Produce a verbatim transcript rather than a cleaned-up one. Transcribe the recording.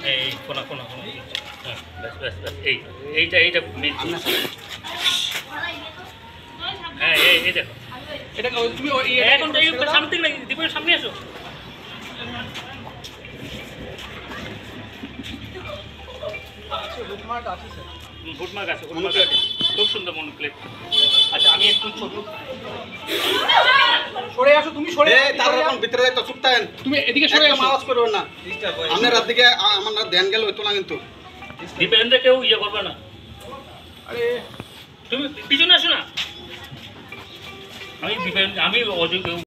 এই কোনা কোনা কোনা হ্যাঁ ব্যাস ব্যাস ব্যাস এই এইটা এইটা মেন হ্যাঁ এই এই দেখো এটা তুমি এখন এই সামনে থেকে দীপের সামনে এসো বুটমার্ক আছে স্যার বুটমার্ক আছে বুটমার্ক আছে খুব সুন্দর মনোক্লেড আচ্ছা আমি একটু ছোট সরে আসো তুমি সরে এই তার রকম ভিতরে যাইতো চুপ থাকেন তুমি এদিকে সরে আসো আওয়াজ করবেন না আপনার রাত দিকে আমার ধ্যান গেল হইতো না কিন্তু দীপেন্দ্র কেউ ইয়ে করবে না আরে তুমি পিছনে আসো না আমি দীপেন্দ্র আমি অযোগ্য